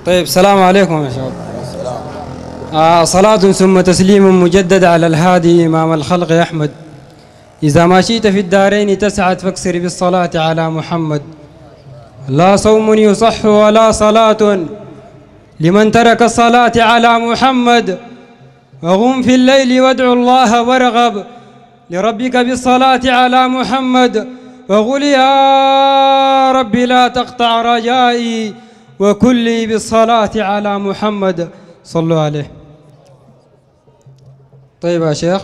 طيب السلام عليكم يا شباب. صلاة ثم تسليم مجدد على الهادي إمام الخلق أحمد. إذا ما شئت في الدارين تسعد فاكسر بالصلاة على محمد. لا صوم يصح ولا صلاة لمن ترك الصلاة على محمد. وقم في الليل وادعو الله وارغب لربك بالصلاة على محمد. وقل يا رب لا تقطع رجائي وكلي بالصلاة على محمد. صلوا عليه. طيب يا شيخ،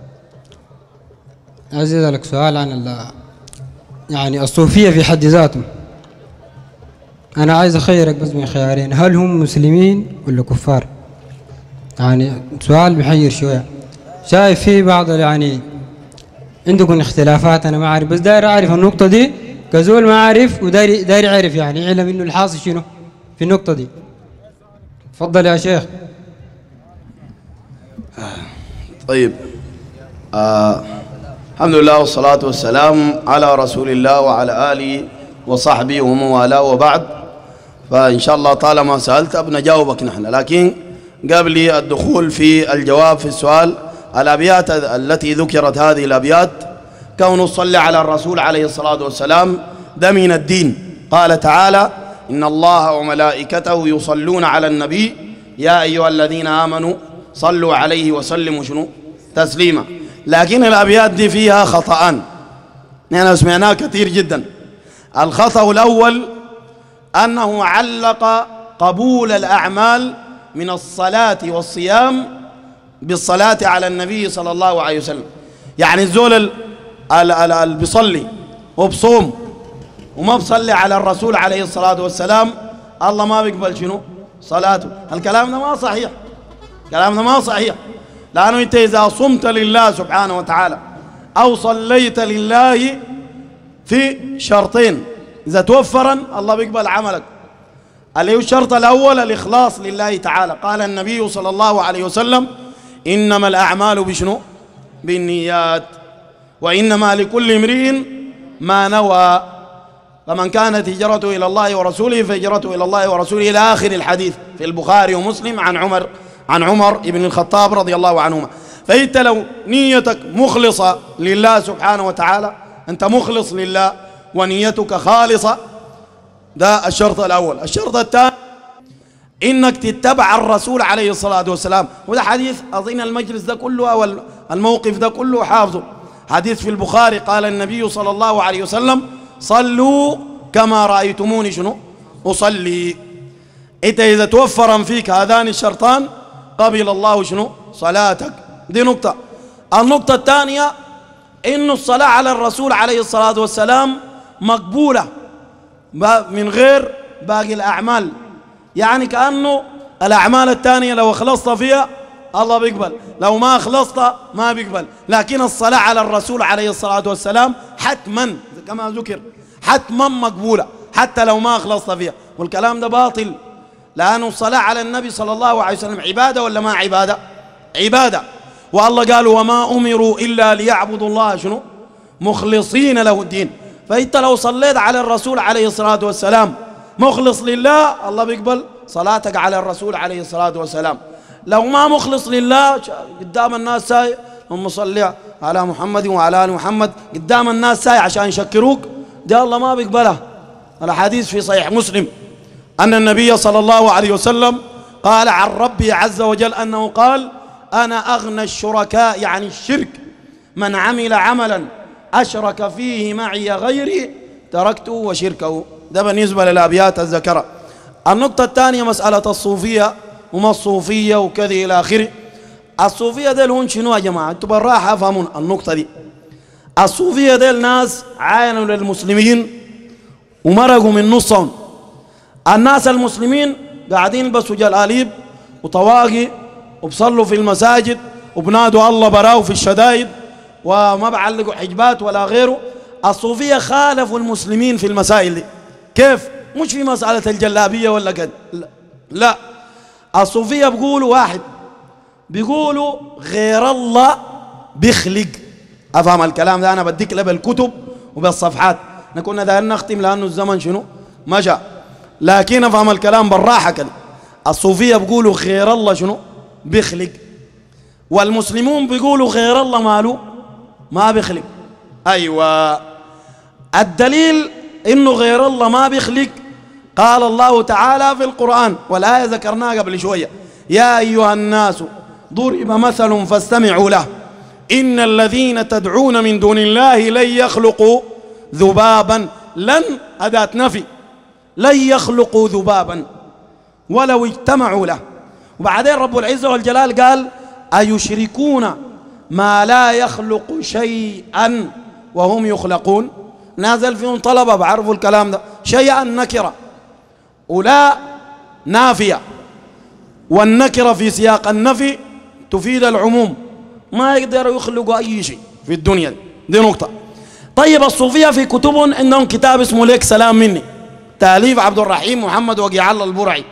عايز أسألك سؤال عن يعني الصوفية في حد ذاتهم. أنا عايز أخيرك بس من خيارين، هل هم مسلمين ولا كفار؟ يعني سؤال محير شوية. شايف في بعض يعني عندكم اختلافات، أنا ما أعرف، بس داير أعرف النقطة دي كزول ما أعرف، وداير أعرف يعني علم إنه الحاصل شنو في النقطة دي. تفضل يا شيخ. طيب، الحمد لله والصلاة والسلام على رسول الله وعلى آله وصحبه ومن والاه، وبعد. فإن شاء الله طالما سألت بنجاوبك نحن، لكن قبل الدخول في الجواب في السؤال، الأبيات التي ذكرت هذه الأبيات كون نصلي على الرسول عليه الصلاة والسلام ده من الدين. قال تعالى: إن الله وملائكته يصلون على النبي يا أيها الذين آمنوا صلوا عليه وسلموا شنو تسليما. لكن الأبيات دي فيها خطأان نحن سمعناه كثير جدا. الخطأ الأول أنه علق قبول الأعمال من الصلاة والصيام بالصلاة على النبي صلى الله عليه وسلم. يعني الزول اللي بيصلي وبصوم وما بصلي على الرسول عليه الصلاة والسلام، الله ما بيقبل شنو صلاته. الكلام ده ما صحيح، الكلام ده ما صحيح. لأنه أنت إذا صمت لله سبحانه وتعالى أو صليت لله في شرطين إذا توفرا الله بيقبل عملك. اللي هو الشرط الأول الإخلاص لله تعالى. قال النبي صلى الله عليه وسلم: إنما الأعمال بشنو بالنيات وإنما لكل امرئ ما نوى، فمن كانت هجرته إلى الله ورسوله فهجرته إلى الله ورسوله، إلى آخر الحديث في البخاري ومسلم عن عمر بن الخطاب رضي الله عنهما. فأنت لو نيتك مخلصة لله سبحانه وتعالى، أنت مخلص لله ونيتك خالصة، ده الشرط الأول. الشرط الثاني إنك تتبع الرسول عليه الصلاة والسلام. وده حديث أظن المجلس ده كله أو الموقف ده كله حافظه، حديث في البخاري. قال النبي صلى الله عليه وسلم: صلوا كما رأيتموني شنو أصلي. إنت إذا توفرا فيك هذان الشرطان قبل الله شنو صلاتك. دي نقطة. النقطة الثانية إن الصلاة على الرسول عليه الصلاة والسلام مقبولة من غير باقي الأعمال. يعني كأنه الأعمال الثانية لو أخلصت فيها الله بيقبل، لو ما أخلصت ما بيقبل. لكن الصلاة على الرسول عليه الصلاة والسلام حتما كما ذكر حتما مقبولة حتى لو ما أخلصت فيها. والكلام ده باطل، لأن الصلاة على النبي صلى الله عليه وسلم عبادة ولا ما عبادة؟ عبادة. والله قال: وما أمروا إلا ليعبدوا الله شنو مخلصين له الدين. فأنت لو صليت على الرسول عليه الصلاة والسلام مخلص لله الله بيقبل صلاتك على الرسول عليه الصلاة والسلام. لو ما مخلص لله قدام الناس ساي هم صلي على محمد وعلى آل محمد قدام الناس ساي عشان يشكروك، ده الله ما بيقبله. الحديث في صحيح مسلم أن النبي صلى الله عليه وسلم قال عن ربي عز وجل أنه قال: أنا أغنى الشركاء، يعني الشرك، من عمل عملا أشرك فيه معي غيري تركته وشركه. ده بالنسبة للأبيات الذكرى. النقطة الثانية مسألة الصوفية وما الصوفية وكذا إلى آخره. الصوفية ديل هون شنو يا جماعة؟ انتوا بالراحة فهمون النقطة دي. الصوفية ديل ناس عاينوا للمسلمين ومرقوا من نصهم. الناس المسلمين قاعدين بس جلاليب وطواقي وبصلوا في المساجد وبنادوا الله براو في الشدائد وما بعلقوا حجبات ولا غيره. الصوفية خالفوا المسلمين في المسائل دي. كيف؟ مش في مسألة الجلابية ولا كده، لا. الصوفية بيقولوا واحد، بيقولوا غير الله بيخلق. أفهم الكلام ده؟ أنا بديك له بالكتب وبالصفحات. كنا دايرين نختم لأنه الزمن شنو مشى، لكن أفهم الكلام بالراحة كده. الصوفية بيقولوا غير الله شنو بيخلق، والمسلمون بيقولوا غير الله ماله ما بيخلق. أيوة، الدليل إنه غير الله ما بيخلق قال الله تعالى في القرآن، والآية ذكرناها قبل شوية: يا أيها الناس ضرب مثل فاستمعوا له إن الذين تدعون من دون الله لن يخلقوا ذبابا. لن أداة نفي، لن يخلقوا ذبابا ولو اجتمعوا له. وبعدين رب العزة والجلال قال: أيشركون ما لا يخلق شيئا وهم يخلقون. نازل فيهم طلبة بعرفوا الكلام ده. شيئا نكرة ولا نافية، والنكرة في سياق النفي تفيد العموم، ما يقدروا يخلقوا أي شيء في الدنيا دي نقطة. طيب الصوفية في كتبهم عندهم كتاب اسمه ليك سلام مني، تأليف عبد الرحيم محمد وقيع الله البرعي.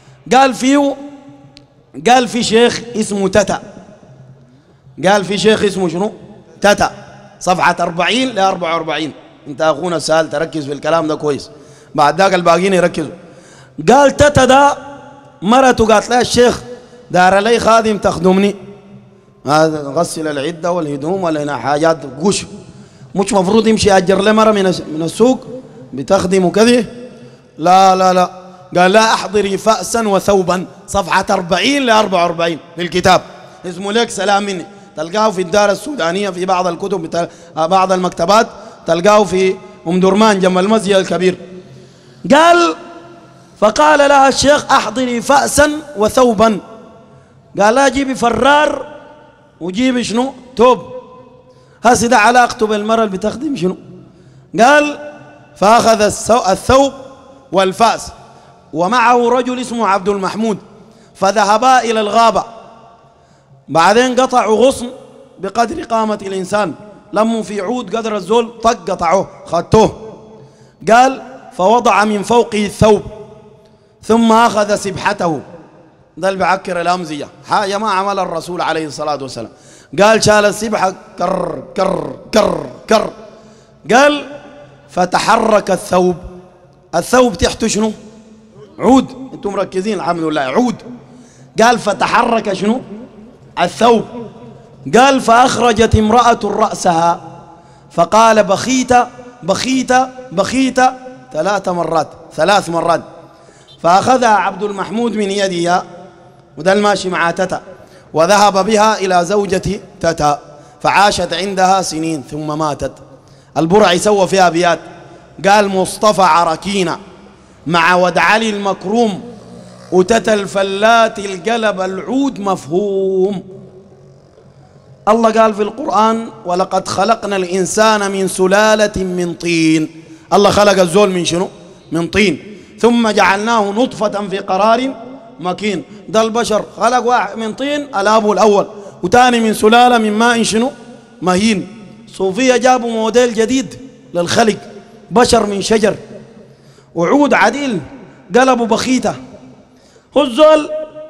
قال في شيخ اسمه تتا، قال في شيخ اسمه شنو تتا، صفحة 40 ل 44. انت اخونا سأل تركز في الكلام ده كويس، بعد ذاك الباقيين يركزوا. قال تتا ده مرته قالت لها: الشيخ دار لي خادم تخدمني، هذا غسل العدة والهدوم ولا حاجات قش، مش مفروض يمشي أجر له مرة من السوق بتخدم وكذا؟ لا لا لا. قال: لا أحضري فأسا وثوبا، صفحة 40 ل 44 في الكتاب اسمه ليك سلام مني، تلقاه في الدار السودانية في بعض الكتب بعض المكتبات، تلقاه في أم درمان جنب المسجد الكبير. قال: فقال لها الشيخ: أحضري فأسا وثوبا. قال لها: جيبي فرار وجيبي شنو توب. هسه ده علاقته بالمرأة اللي بتخدم شنو؟ قال: فأخذ الثوب والفأس ومعه رجل اسمه عبد المحمود، فذهبا إلى الغابة. بعدين قطعوا غصن بقدر قامة الإنسان، لموا في عود قدر الزول، طق قطعوه خدتوه. قال: فوضع من فوقه الثوب ثم أخذ سبحته، ده اللي بعكر الأمزية، حاجة ما عمل الرسول عليه الصلاة والسلام. قال: شال السبحة كر كر كر كر. قال: فتحرك الثوب تحته شنو؟ عود. انتم مركزين الحمد لله، عود. قال: فتحرك شنو؟ الثوب. قال: فأخرجت امرأة رأسها فقال: بخيت بخيت بخيت 3 مرات. فأخذها عبد المحمود من يدها، وده الماشي مع تتا، وذهب بها إلى زوجة تتا، فعاشت عندها سنين ثم ماتت. البرعي سوى فيها أبيات، قال: مصطفى عركينا مع ود علي المكروم، وتتا الفلات القلب العود مفهوم. الله قال في القرآن: ولقد خلقنا الإنسان من سلالة من طين. الله خلق الزول من شنو؟ من طين، ثم جعلناه نطفة في قرار مكين. ده البشر خلق واحد من طين الأب الأول، وتاني من سلالة من ماء شنو؟ مهين. صوفية جابوا موديل جديد للخلق، بشر من شجر، وعود عديل قلبوا بخيته. هو الزول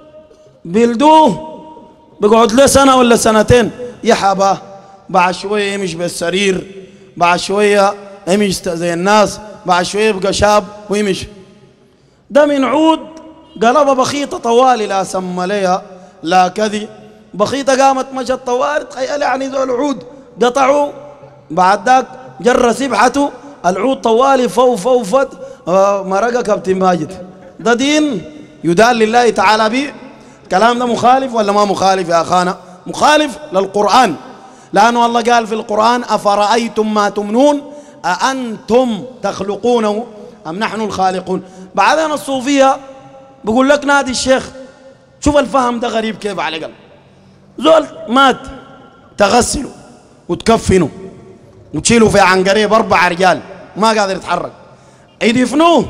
بيلدوه بيقعد له سنة ولا سنتين يحبه، بعد شوية يمشي بالسرير، بعد شوية يمشي زي الناس، بعد شوية يبقى شاب ويمشي. ده من عود قلبها بخيطة طوالي، لا سم ليها لا كذي، بخيطة قامت مشت طوالي. تخيل يعني ذو العود قطعوا، بعد ذاك جر سبحته العود طوالي فوفت مرقة كابتن ماجد. ده دين يدال لله تعالى به. الكلام ده مخالف ولا ما مخالف يا أخانا؟ مخالف للقرآن، لأنه الله قال في القرآن: أفرأيتم ما تمنون أأنتم تخلقونه أم نحن الخالقون. بعدين الصوفية بقول لك نادي الشيخ. شوف الفهم ده غريب كيف على قلب زول مات، تغسله وتكفنه وتشيله في عنقريه ب4 رجال ما قادر يتحرك، يدفنوه.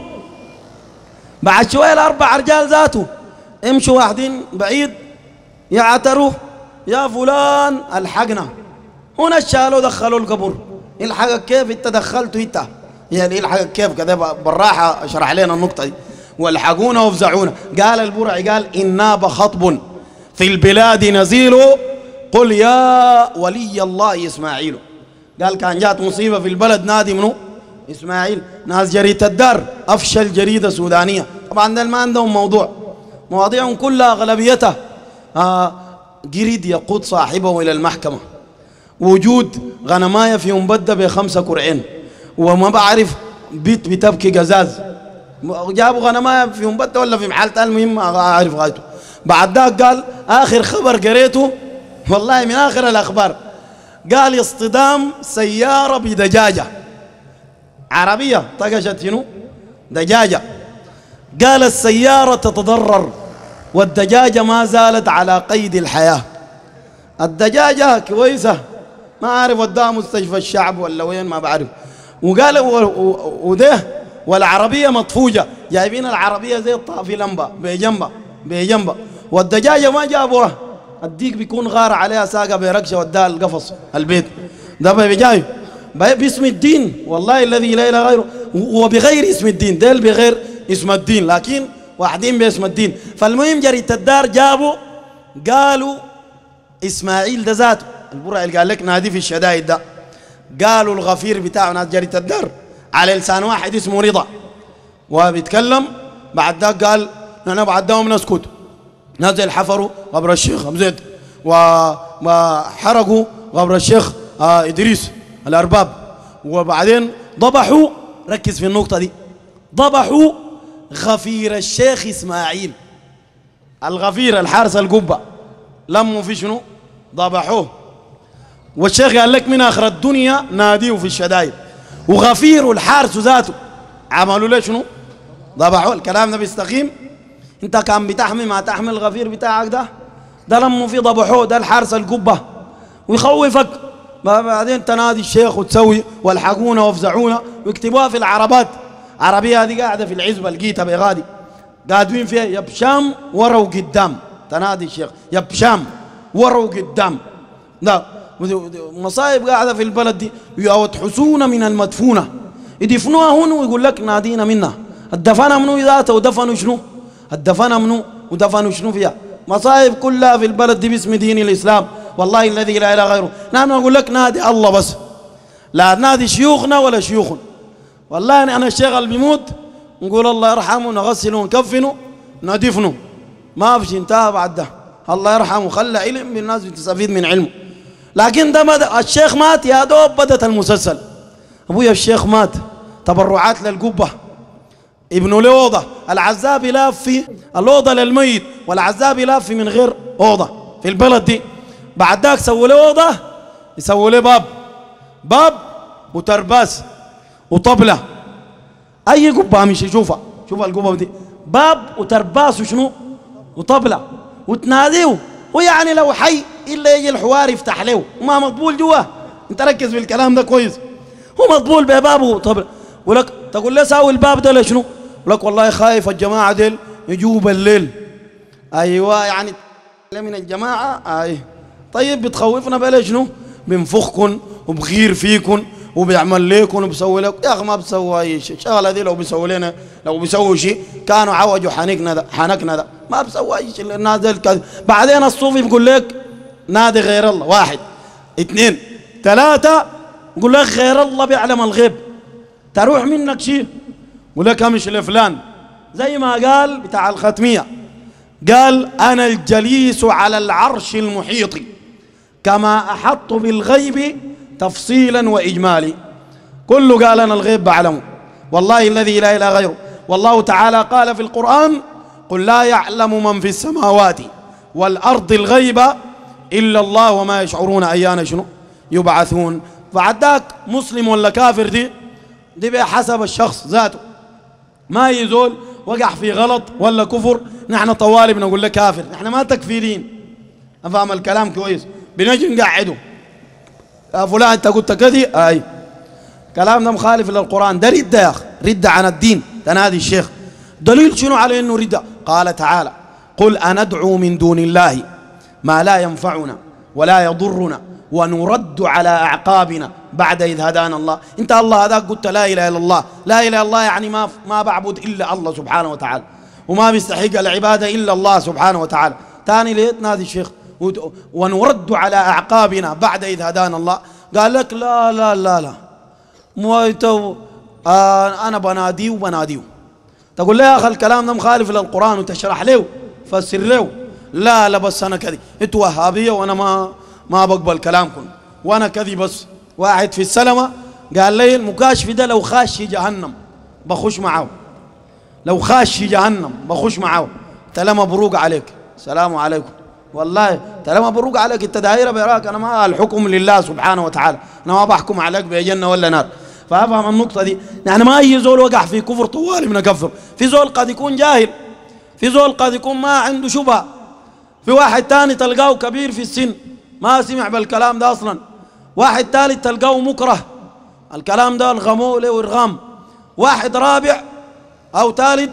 بعد شوية ال4 رجال ذاته امشوا واحدين بعيد يعتروا: يا فلان الحقنا. هنا شالوا دخلوا القبر. الحقك كيف انت دخلته انت؟ يعني الحقك كيف كذا؟ بالراحة اشرح لنا النقطة دي. والحقونا وافزعونا. قال البرعي قال: إنا بخطب في البلاد نزيل، قل يا ولي الله إسماعيل. قال كان جات مصيبة في البلد، نادي منه إسماعيل. ناس جريدة الدار أفشل جريدة سودانية، طبعا ده ما عندهم موضوع، مواضيع كلها أغلبيتها جريد يقود صاحبه إلى المحكمة، وجود غنماية في مبدة ب5 كرعين، وما بعرف بيت بتبكي قزاز، جابوا غنماية في مبدة ولا في محل تاني، المهم ما أعرف غايته. بعد ذاك قال آخر خبر قريته والله من آخر الأخبار، قال اصطدام سيارة بدجاجة عربية طقشت شنو دجاجة، قال السيارة تتضرر والدجاجة ما زالت على قيد الحياة. الدجاجة كويسة ما أعرف وداها مستشفى الشعب ولا وين ما بعرف، وقال وده والعربية مطفوجة، جايبين العربية زي الطافي لمبة بجنبها والدجاجة ما جابوها. الديك بيكون غار عليها ساقة برقشة وداها القفص البيت ده بجاي باسم الدين، والله الذي لا إله غيره، وبغير اسم الدين، ديل بغير اسم الدين لكن واحدين باسم الدين. فالمهم جريدة الدار جابوا قالوا إسماعيل ده ذاته البرع اللي قال لك نادي في الشدائد ده، قالوا الغفير بتاعه ناس جريدة الدار على لسان واحد اسمه رضا وبيتكلم. بعد ذاك قال نحن بعد دوم نسكت، نزل حفروا قبر الشيخ أبو زيد وحرقوا قبر الشيخ إدريس الأرباب، وبعدين ضبحوا، ركز في النقطة دي، ضبحوا غفير الشيخ إسماعيل، الغفير الحارس القبة لموا في شنو ضبحوه، والشيخ قال لك من آخر الدنيا ناديه في الشدايد، وغفير الحارس ذاته عملوا له شنو ضبحوه. الكلام ده بيستقيم؟ انت كان بتحمي ما تحمي الغفير بتاعك ده لموا فيه ضبحوه، ده الحارس القبة ويخوفك. بعدين تنادي الشيخ وتسوي والحقونا وافزعونا ويكتبوها في العربات. عربية هذه قاعدة في العزبة لقيتها بغادي قاعدين فيها يا بشام ورا وقدام، تنادي الشيخ يا بشام ورا وقدام. لا مصايب قاعدة في البلد دي، وتحسون من المدفونة يدفنوها هنا ويقول لك نادينا منها. الدفنة منو ذاته ودفنوا شنو؟ الدفنة منو ودفنوا شنو فيها؟ مصايب كلها في البلد دي باسم دين الإسلام، والله الذي لا إله غيره. نحن نقول لك نادي الله بس، لا نادي شيوخنا ولا شيوخنا. والله أنا الشيخ اللي بيموت نقول الله يرحمه، نغسله ونكفنه ندفنه، ما فيش انتهى بعد ده. الله يرحمه خلى علم بالناس تستفيد من علمه. لكن ده الشيخ مات يا دوب بدت المسلسل. أبويا الشيخ مات تبرعات للقبة، ابنه له أوضة، العزاب يلاف في الأوضة للميت والعزاب يلاف من غير أوضة في البلد دي. بعد ذاك سووا له أوضة، يسووا له باب وترباس وطبلة، أي قبة مش يشوفها، شوف القبة دي باب وترباس وشنو وطبلة وتناديه، ويعني لو حي إلا يجي الحوار يفتح له وما مقبول جواه. أنت ركز في الكلام ده كويس، هو مقبول ببابه وطبلة، ولك تقول له ساوي الباب ده لشنو؟ لك والله خايف الجماعة ديل يجوا بالليل. أيوة يعني من الجماعة طيب بتخوفنا بلا شنو؟ بنفخكن وبغير فيكن وبيعمل ليكن وبيسوي لك. يا أخي ما بسوي أي شيء، الشغلة دي لو بيسوي لنا لو بيسوي شيء كانوا عوجوا حنكنا ده ما بسوي أي شيء. الناس دي بعدين الصوفي بيقول لك نادي غير الله، 1 2 3 يقول لك غير الله بيعلم الغيب، تروح منك شيء يقول لك امشي لفلان، زي ما قال بتاع الختمية، قال أنا الجليس على العرش المحيط كما أحط بالغيب تفصيلا وإجمالي. كله قال أنا الغيب بعلمه، والله الذي لا إله غيره. والله تعالى قال في القرآن قل لا يعلم من في السماوات والأرض الغيب إلا الله وما يشعرون أيان شنو يبعثون. فعداك مسلم ولا كافر دي بحسب الشخص ذاته، ما يزول وقع في غلط ولا كفر نحن طوالي بنقول له كافر، نحن ما تكفيرين. أفهم الكلام كويس؟ بنجي نقعده يا فلان أنت قلت كذي، كلامنا مخالف للقرآن، ده ردة يا أخي، ردة عن الدين. تنادي الشيخ دليل شنو على إنه ردة؟ قال تعالى قل أندعو من دون الله ما لا ينفعنا ولا يضرنا ونرد على أعقابنا بعد إذ هدانا الله. أنت الله هذاك قلت لا إله إلا الله، لا إله إلا الله يعني ما بعبد إلا الله سبحانه وتعالى، وما بيستحق العبادة إلا الله سبحانه وتعالى. تاني ليه تنادي الشيخ ونرد على أعقابنا بعد إذ هدانا الله؟ قال لك لا لا لا لا أنا بناديه. تقول له يا أخي الكلام ده مخالف للقرآن وتشرح له فسر له. لا لا بس أنا كذي، أنتوا وهابية وأنا ما بقبل كلامكم، وأنا كذي بس. واحد في السلمة قال لي المكاشف ده لو خاش جهنم بخش معه، لو خاش جهنم بخش معه. تلا مبروك عليك، السلام عليكم. والله تلا مبروك عليك، انت دايره براك. انا ما الحكم لله سبحانه وتعالى، انا ما بحكم عليك بجنه ولا نار. فافهم النقطه دي. يعني ما اي زول وقع في كفر طوالي بنكفر. في زول قد يكون جاهل، في زول قد يكون ما عنده شبهه، في واحد تاني تلقاه كبير في السن ما سمع بالكلام ده اصلا، واحد ثالث تلقاه مكره الكلام ده الغموه له ارغام، واحد رابع او ثالث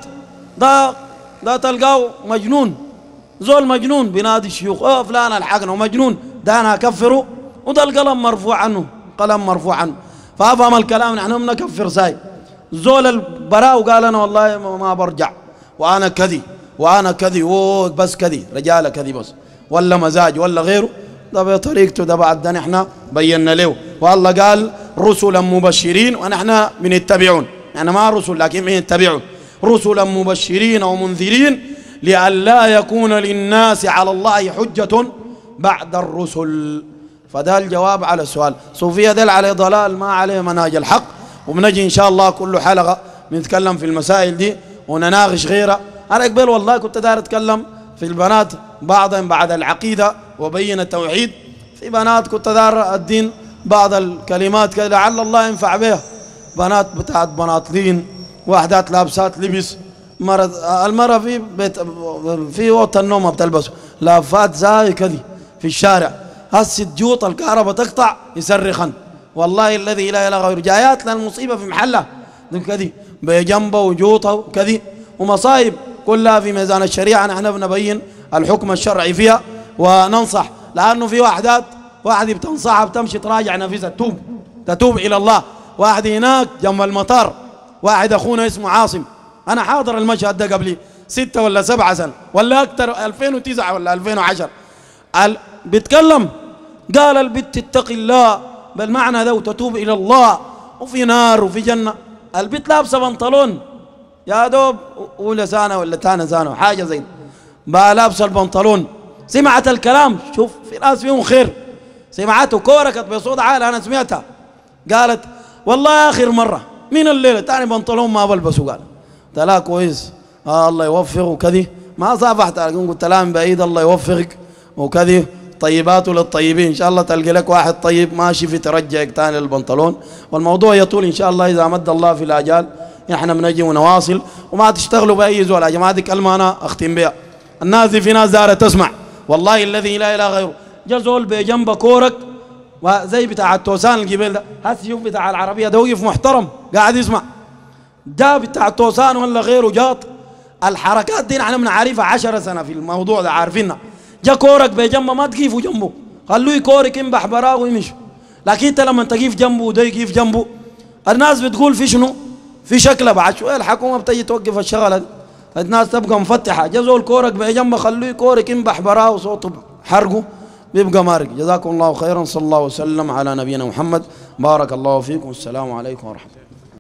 ده تلقاه مجنون، زول مجنون بنادي الشيوخ فلان الحقنا ومجنون، ده انا اكفره، وده القلم مرفوع عنه، قلم مرفوع عنه. فافهم الكلام. نحن بنكفر ساي زول البراء وقال انا والله ما برجع وانا كذي وانا كذي بس كذي رجاله كذي بس، ولا مزاج ولا غيره، ده بطريقته ده. بعد ده نحن بينا له. والله قال رسلا مبشرين ونحن بنتبعون، يعني ما رسل لكن بنتبعون. رسلا مبشرين ومنذرين لئلا يكون للناس على الله حجة بعد الرسل. فده الجواب على السؤال. صوفيا دل عليه ضلال ما عليه منهج الحق، وبنجي إن شاء الله كل حلقة بنتكلم في المسائل دي ونناقش غيرها. أنا قبل والله كنت داير أتكلم في البنات بعضهم بعد العقيدة وبين التوحيد، في بنات كنت داير الدين بعض الكلمات كده لعل الله ينفع بها. بنات بتاعت بناطلين، واحدات لابسات لبس، المرأة في بيت في اوضه النوم بتلبسه لافات زي كذي في الشارع. هسه جوط الكهرباء تقطع يصرخن، والله الذي لا اله غيره. جايات لنا المصيبه في محلها كذي بجنبه وجوطه وكذي ومصايب كلها في ميزان الشريعه. نحن بنبين الحكم الشرعي فيها وننصح، لانه في واحده بتنصحها بتمشي تراجع نفسها تتوب الى الله. واحد هناك جنب المطار، واحد اخونا اسمه عاصم، انا حاضر المشهد ده قبل 6 ولا 7 سنة ولا اكثر، 2009 ولا 2010. بيتكلم قال البت اتقي الله بالمعنى ده وتتوب الى الله، وفي نار وفي جنه. البت لابسه بنطلون يا دوب اولى سنه ولا ثانيه سنه حاجه زي بقى لابسه البنطلون. سمعت الكلام، شوف في ناس فيهم خير، سمعته كوركت بصوت عالي، انا سمعتها. قالت والله اخر مره من الليله ثاني بنطلون ما بلبسه. قال قلت لها كويس الله يوفقه وكذي، ما صافحت قلت لها من بعيد الله يوفقك وكذي، طيبات للطيبين ان شاء الله تلقى لك واحد طيب ماشي في ترجعك ثاني للبنطلون. والموضوع يطول ان شاء الله اذا مد الله في الاجال، احنا بنجي ونواصل. وما تشتغلوا باي زول يا جماعه، دي كلمه انا اختم بها. الناس دي في ناس دارة تسمع، والله الذي لا اله غيره. جا زول بجنب كورك وزي بتاع التوسان الجبال ده، هسه شوف بتاع العربيه ده وقف محترم قاعد يسمع، ده بتاع التوسان ولا غيره جاط. الحركات دي نحن بنعرفها 10 سنة في الموضوع ده عارفينها. جا كورك بجنبه ما تقيفوا جنبه، خلوه يكورك ينبح براه ويمشي. لكن انت لما تقيف جنبه وده يقيف جنبه، الناس بتقول في شنو؟ في شكله. بعد شويه الحكومه بتجي توقف الشغله دي، الناس تبقى مفتحه. جا زول كورك بجنبه خلوه يكورك ينبح براه وصوته حرقه بيبقى مارق. جزاكم الله خيرا، صلى الله وسلم على نبينا محمد، بارك الله فيكم، السلام عليكم ورحمه الله.